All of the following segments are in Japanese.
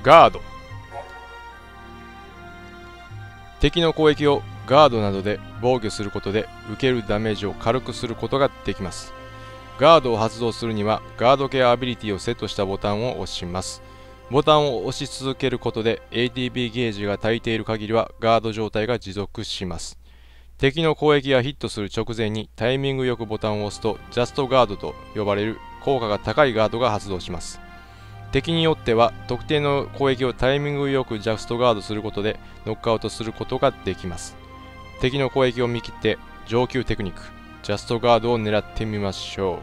ガード。敵の攻撃をガードなどで防御することで受けるダメージを軽くすることができます。ガードを発動するにはガード系アビリティをセットしたボタンを押します。ボタンを押し続けることで ATB ゲージが足りている限りはガード状態が持続します。敵の攻撃がヒットする直前にタイミングよくボタンを押すとジャストガードと呼ばれる効果が高いガードが発動します。敵によっては特定の攻撃をタイミングよくジャストガードすることでノックアウトすることができます。敵の攻撃を見切って上級テクニックジャストガードを狙ってみましょう。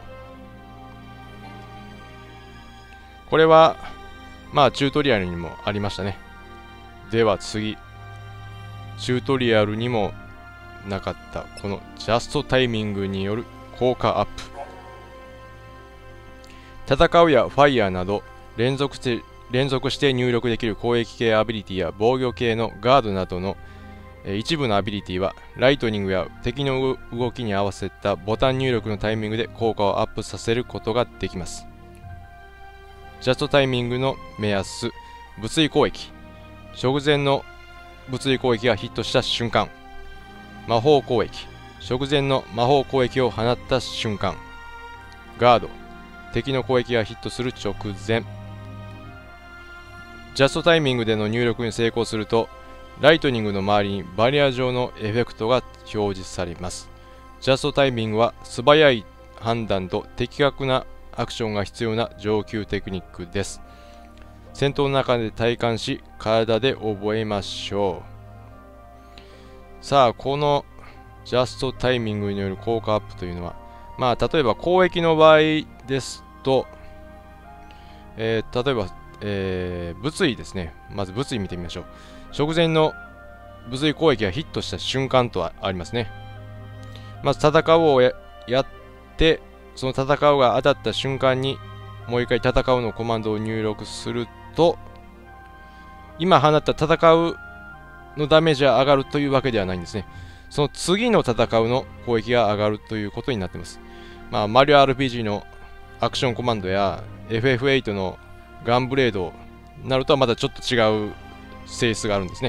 これはチュートリアルにもありましたね。では次、チュートリアルにもなかったこのジャストタイミングによる効果アップ。戦うやファイヤーなど連続して入力できる攻撃系アビリティや防御系のガードなどの一部のアビリティはライトニングや敵の動きに合わせたボタン入力のタイミングで効果をアップさせることができます。ジャストタイミングの目安、物理攻撃。直前の物理攻撃がヒットした瞬間。魔法攻撃。直前の魔法攻撃を放った瞬間。ガード。敵の攻撃がヒットする直前。ジャストタイミングでの入力に成功すると、ライトニングの周りにバリア状のエフェクトが表示されます。ジャストタイミングは素早い判断と的確なアクションが必要な上級テクニックです。戦闘の中で体感し、体で覚えましょう。さあ、このジャストタイミングによる効果アップというのは、例えば攻撃の場合ですと、例えば、物理ですね。まず物理見てみましょう。直前の物理攻撃がヒットした瞬間とありますね。まず戦うをやって、その戦うが当たった瞬間にもう一回戦うのコマンドを入力すると、今放った戦うのダメージが上がるというわけではないんですね。その次の戦うの攻撃が上がるということになっています。マリオ RPG のアクションコマンドや FF8 のガンブレードになるとはまたちょっと違う性質があるんですね。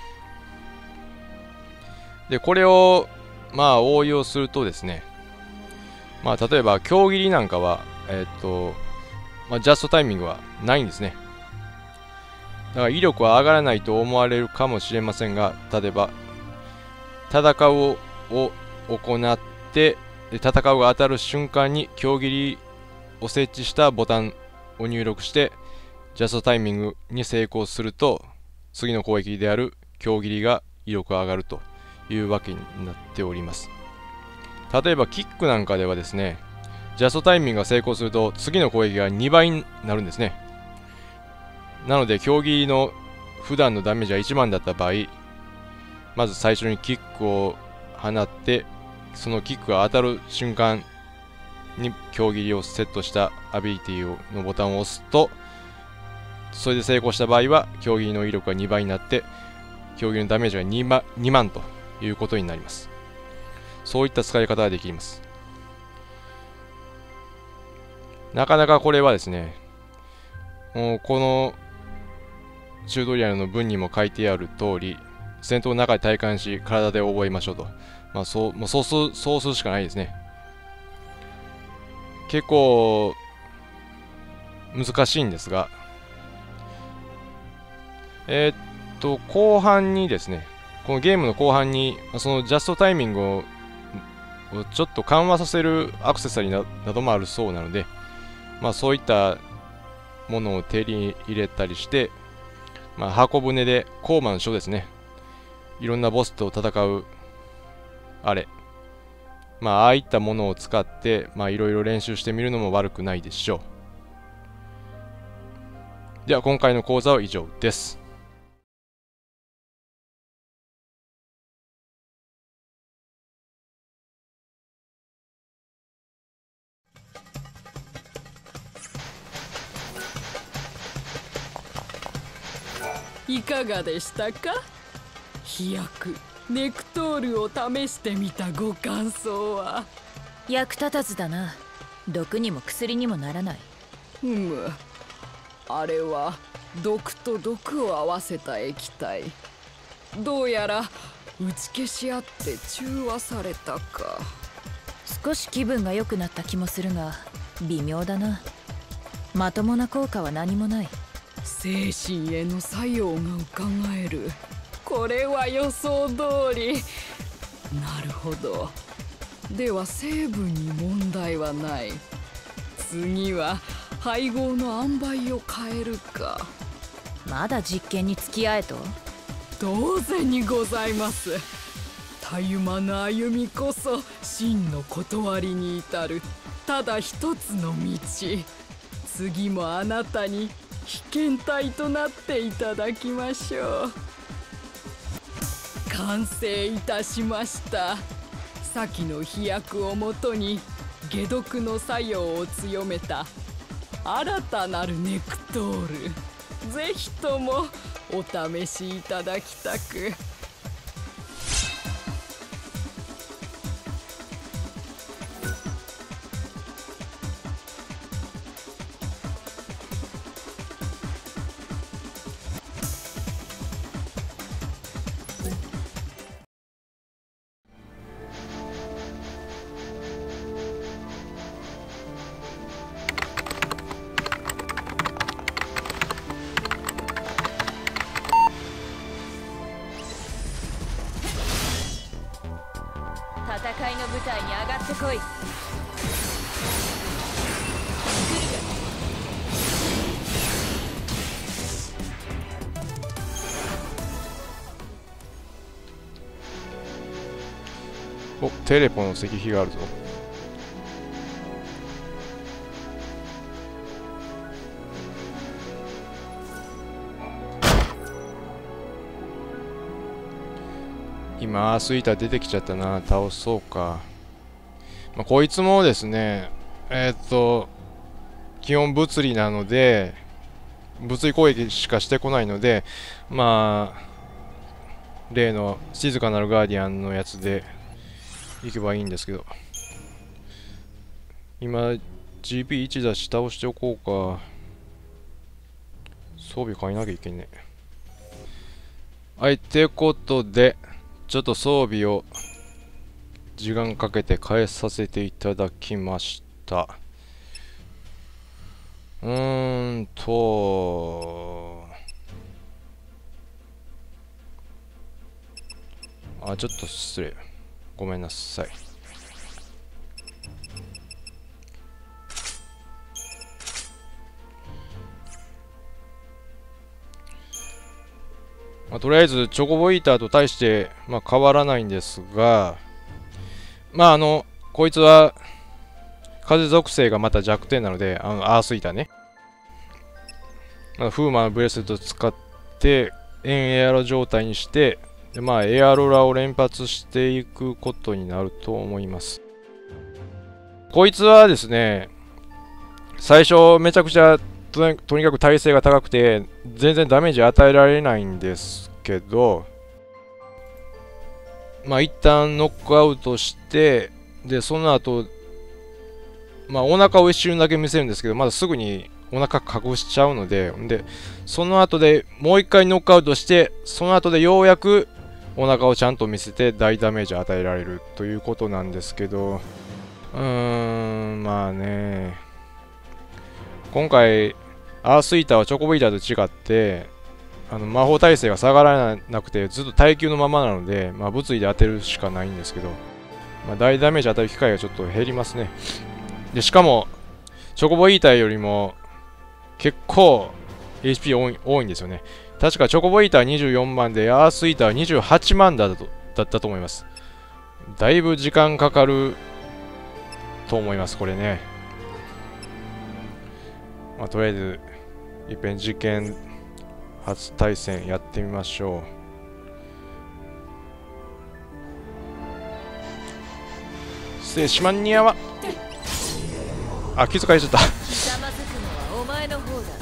で、これを応用するとですね、例えば強切りなんかはジャストタイミングはないんですね。だから威力は上がらないと思われるかもしれませんが、例えば戦うを行って戦うが当たる瞬間に強切りを設置したボタンを入力してジャストタイミングに成功すると、次の攻撃である強切りが威力が上がるというわけになっております。例えばキックなんかではですね、ジャストタイミングが成功すると次の攻撃が2倍になるんですね。なので競技の普段のダメージが1万だった場合、まず最初にキックを放って、そのキックが当たる瞬間に競技をセットしたアビリティのボタンを押すと、それで成功した場合は競技の威力が2倍になって競技のダメージが2万ということになります。そういった使い方ができます。なかなかこれはですね、このチュートリアルの文にも書いてある通り、戦闘の中で体感し体で覚えましょうと。そうするしかないですね。結構難しいんですが、後半にですね、このゲームの後半にそのジャストタイミングをちょっと緩和させるアクセサリーなどもあるそうなので、そういったものを手に入れたりして、箱舟でコーマン書ですね、いろんなボスと戦うああいったものを使っていろいろ練習してみるのも悪くないでしょう。では今回の講座は以上です。 いかがでしたか？飛躍ネクトールを試してみたご感想は？ 役立たずだな。毒にも薬にもならない。 あれは毒と毒を合わせた液体。どうやら打ち消し合って中和されたか。 少し気分が良くなった気もするが微妙だな。まともな効果は何もない。 精神への作用がうかがえる。これは予想通り。なるほど。では成分に問題はない。次は配合の塩梅を変えるか。 まだ実験に付き合えと？ 当然にございます。たゆまぬ歩みこそ真の断りに至るただ一つの道。次もあなたに被験体となっていただきましょう。完成いたしました。先の飛躍をもとに解毒の作用を強めた新たなるネクトール。ぜひともお試しいただきたく。 戦いの舞台に上がってこい。 お、テレポの石碑があるぞ。今スイーター出てきちゃったな。倒そうか。まあ、こいつもですね、基本物理なので物理攻撃しかしてこないので、まあ例の静かなるガーディアンのやつでいけばいいんですけど、今 GP1 だし倒しておこうか。装備変えなきゃいけんね。はい、ってことでちょっと装備を時間かけて変えさせていただきました。ちょっと失礼。ごめんなさい。とりあえずチョコボイーターと対して、変わらないんですが、こいつは風属性がまた弱点なので、アースイーターね。フーマのブレスレットを使って円エアロ状態にして、でエアロラを連発していくことになると思います。こいつはですね、最初めちゃくちゃとにかく耐性が高くて全然ダメージ与えられないんですけど、一旦ノックアウトして、でその後お腹を一瞬だけ見せるんですけど、まだすぐにお腹隠しちゃうので、その後でもう一回ノックアウトして、その後でようやくお腹をちゃんと見せて大ダメージを与えられるということなんですけど、今回アースイーターはチョコボイーターと違って魔法耐性が下がらなくてずっと耐久のままなので、物理で当てるしかないんですけど、大ダメージ当たる機会がちょっと減りますね。でしかもチョコボイーターよりも結構 HP 多いんですよね。確かチョコボイーター24万でアースイーター28万だったと思います。だいぶ時間かかると思います、これね。とりあえずいっぺん実験初対戦やってみましょう。失礼しまんにゃわ。気づかれちゃった。 ひざまずくのはお前の方だ。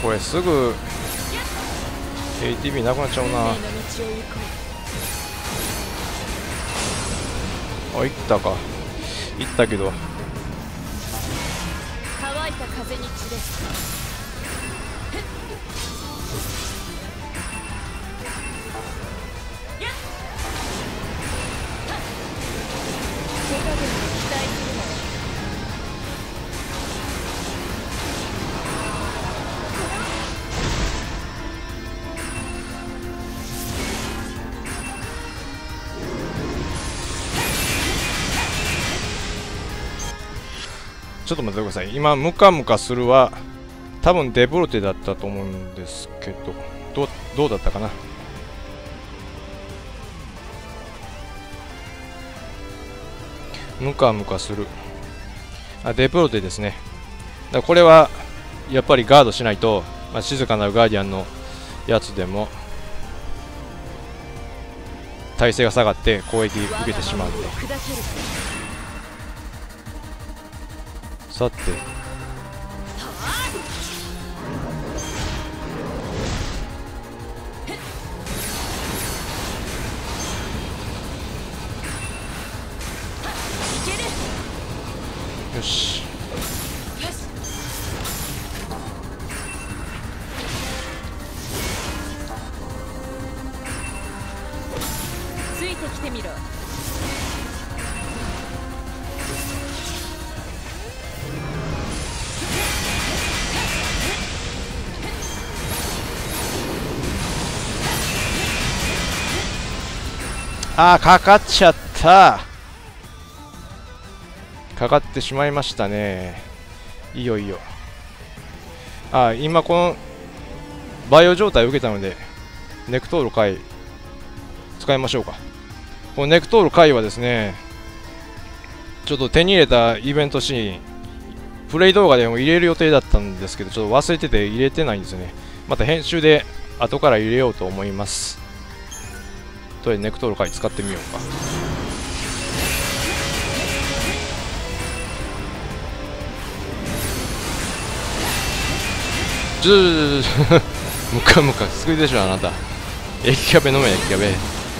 これすぐ ATB なくなっちゃうな。あ、行ったか。行ったけど乾いた風に散れ。 ちょっと待ってください。今、ムカムカするは、多分デブロテだったと思うんですけど、どうだったかな。ムカムカする。あ、デブロテですね。だからこれは、やっぱりガードしないと、まあ、静かなるガーディアンのやつでも、耐性が下がって攻撃受けてしまうんで。さて、よし。 ついてきてみろ。 あー、かかっちゃった。かかってしまいましたね。いいよいいよ。あー、今このバイオ状態を受けたので、ネクトール回使いましょうか。このネクトール回はですね、ちょっと手に入れたイベントシーン、プレイ動画でも入れる予定だったんですけど、ちょっと忘れてて入れてないんですよね。また編集で後から入れようと思います。とりあえずネクトール回使ってみようか。ムカムカ救いでしょあなた。液キャベ飲め、液キャベ。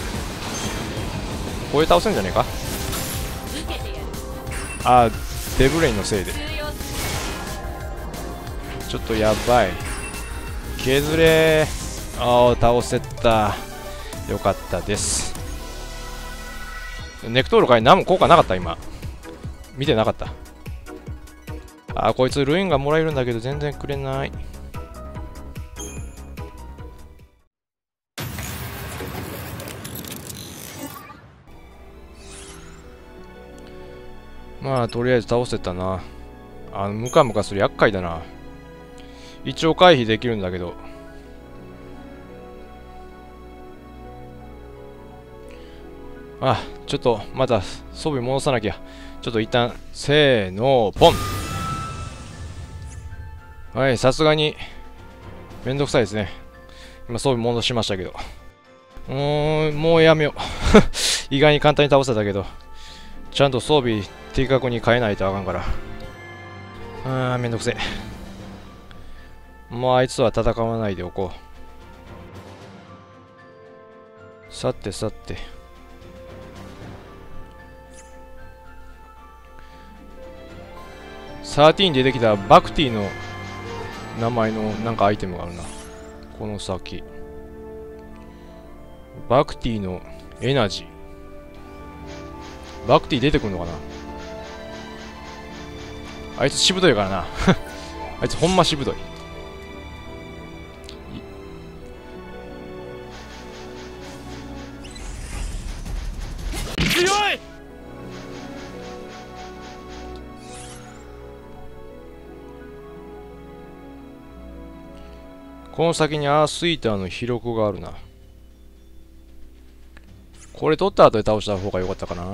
これ倒せんじゃねえか。あー、デブレインのせいでちょっとやばい。削れー。ああ、倒せた。よかったです。ネクトール回何も効果なかった。今見てなかった。あー、こいつルインがもらえるんだけど全然くれない。まあとりあえず倒せたな。ムカムカする厄介だな。一応回避できるんだけど、あ、ちょっとまた装備戻さなきゃ。ちょっと一旦せーのポン。はい、さすがにめんどくさいですね。今装備戻しましたけど、もうやめよう。意外に簡単に倒せたけど、ちゃんと装備的確に変えないとあかんから。めんどくせえ。もうあいつは戦わないでおこう。さてさて、13に出てきたバクティの名前のなんかアイテムがあるな。この先バクティのエナジー。バクティ出てくるのかな。あいつしぶといからな。あいつほんましぶとい。強い。この先にアースイーターの記録があるな。これ取った後で倒した方が良かったかな。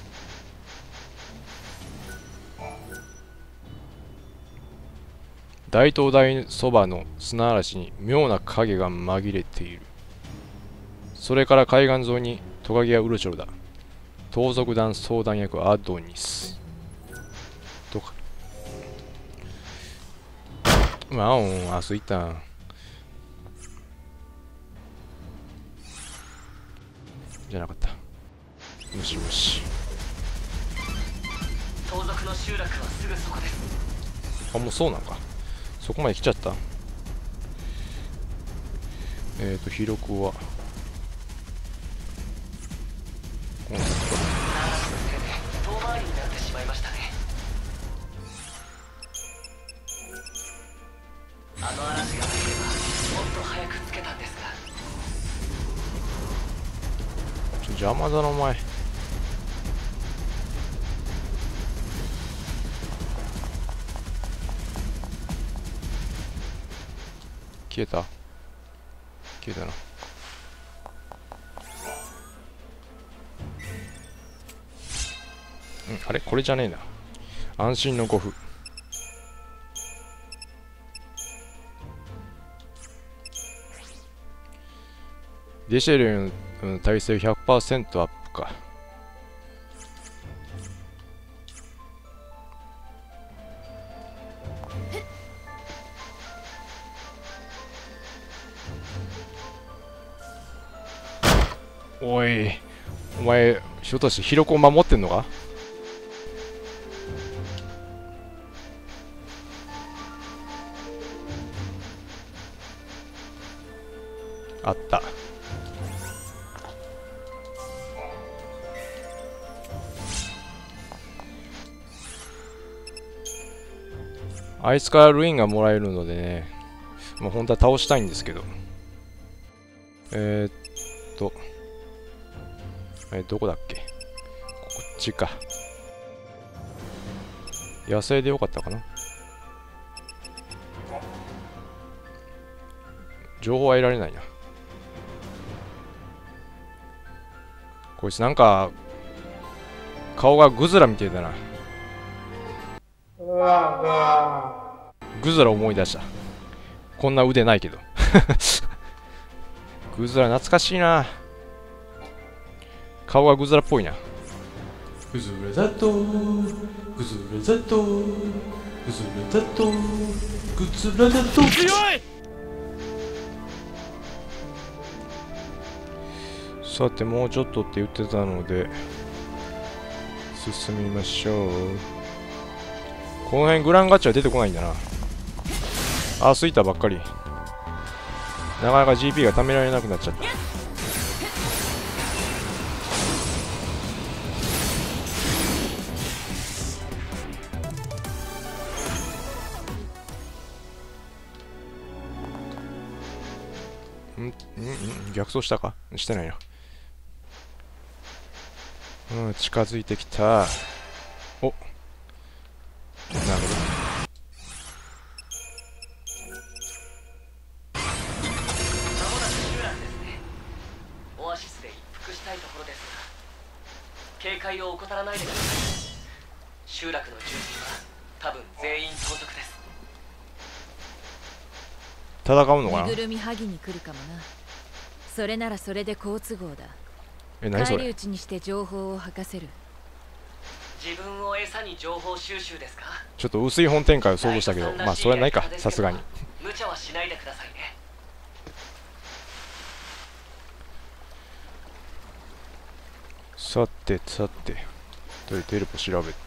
大灯台そばの砂嵐に妙な影が紛れている。それから海岸沿いにトカゲやウルチョルだ。盗賊団相談役アドニスとか。 まあ、あ、そういった。じゃなかった。もしもし。 盗賊の集落はすぐそこです。 あ、もうそうなんか。そこまで来ちゃった。記録は。この先か。 遠回りになってしまいましたね。あの嵐がなければもっと早くつけたんですが。 邪魔だなお前。消えた？消えたな。あれこれじゃねえな。安心の5歩。デシェルの耐性 100% アップか。おい、お前、ひょっとしてヒロコを守ってんのか？あった。あいつからルインがもらえるのでね、もう本当は倒したいんですけど。どこだっけ？こっちか。野生でよかったかな。情報は得られないな。こいつなんか顔がグズラみてえだな。グズラ思い出した。こんな腕ないけど。グズラ懐かしいな。顔がグズラっぽいな。グズラだとグズラだとグズラだとグズラだと強い。さてもうちょっとって言ってたので進みましょう。この辺グランガチャ出てこないんだな。あ、スイーターばっかり。なかなか GP が貯められなくなっちゃった。逆走したか？してないな。近づいてきた。お、なるほど。 オアシスで一服したいところですが、警戒を怠らないでください。集落の住人は多分全員盗賊です。 戦うのかな？ 身ぐるみ剥ぎに来るかもな。それならそれで好都合だ。 何それ？ 返り討ちにして情報を吐かせる。 自分を餌に情報収集ですか？ ちょっと薄い本展開を想像したけど、まあそれはないか、さすがに。 無茶はしないでくださいね。 さてさて、というテレポ調べて。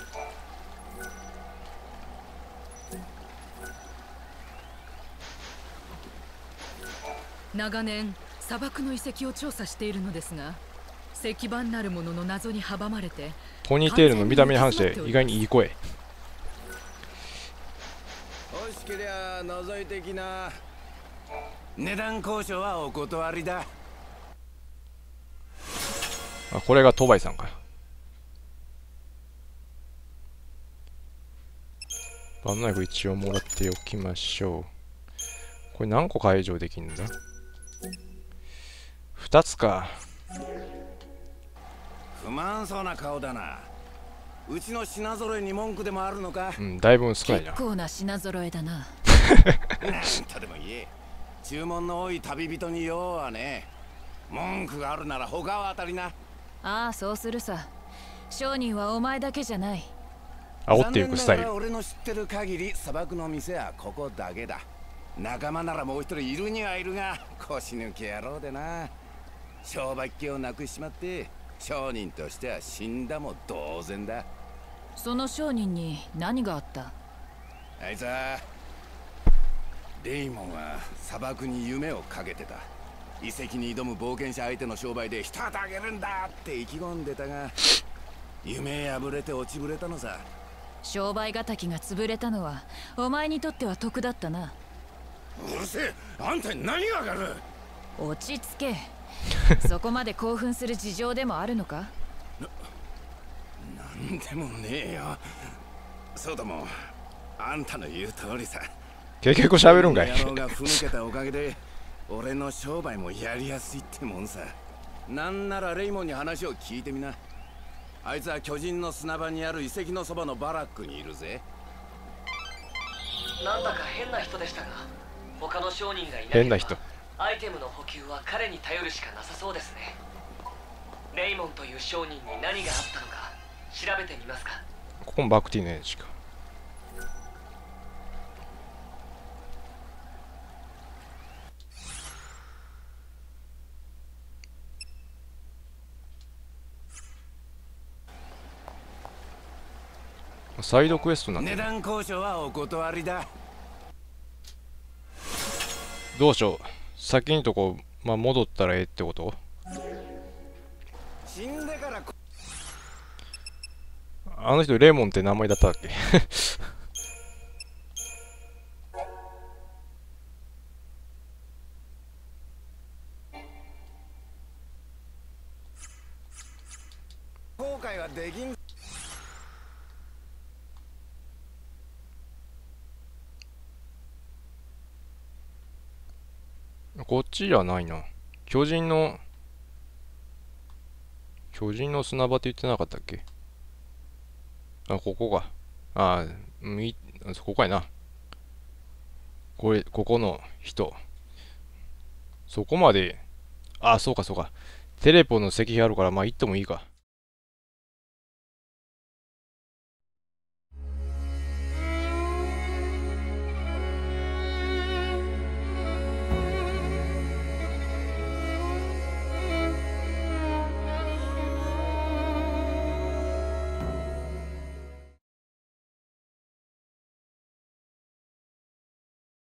長年砂漠の遺跡を調査しているのですが、石板なるものの謎に阻まれて。 ポニーテールの見た目に反して意外にいい声。 欲しけりゃ覗いてきな。値段交渉はお断りだ。 あ、これがトバイさんか。バンナイフ一応もらっておきましょう。これ何個解錠できるんだ？2つか。 不満そうな顔だな。うちの品揃えに文句でもあるのか？ だいぶ少ないな。 結構な品揃えだな。 なんとでも言え。注文の多い旅人に用はね。文句があるなら他は当たりな。 ああ、そうするさ。商人はお前だけじゃない。 煽っていくスタイル。 残念ながら俺の知ってる限り砂漠の店はここだけだ。仲間ならもう一人いるにはいるが、腰抜け野郎でな。商売っ気をなくしちまって商人としては死んだも同然だ。 その商人に何があった？ あいつはレイモンは砂漠に夢をかけてた。遺跡に挑む冒険者相手の商売で一旗あげるんだって意気込んでたが、夢破れて落ちぶれたのさ。 商売敵が潰れたのはお前にとっては得だったな。 うるせえ、あんたに何がわかる。 落ち着け。そこまで興奮する事情でもあるのか？ なんでもねえよ。そうだもん、あんたの言う通りさ。 結局喋るんかい。 野郎がふぬけたおかげで俺の商売もやりやすいってもんさ。なんならレイモンに話を聞いてみな。あいつは巨人の砂場にある遺跡のそばのバラックにいるぜ。 なんだか変な人でしたが、他の商人がいなければ変な人。 アイテムの補給は彼に頼るしかなさそうですね。レイモンという商人に何があったのか調べてみますか。 ここもバクティの絵しか。サイドクエストなんて値段交渉はお断りだ。 どうしよう。先にとこ、まあ、戻ったらええってこと？ 死んでからあの人レモンって名前だったっけ？ 後悔はできん。 こっちじゃないな。巨人の砂場って言ってなかったっけ？あ、ここか。あ、ここやな。ここの人。そこまで、あ、そうかそうか。テレポの石碑あるから、まあ行ってもいいか。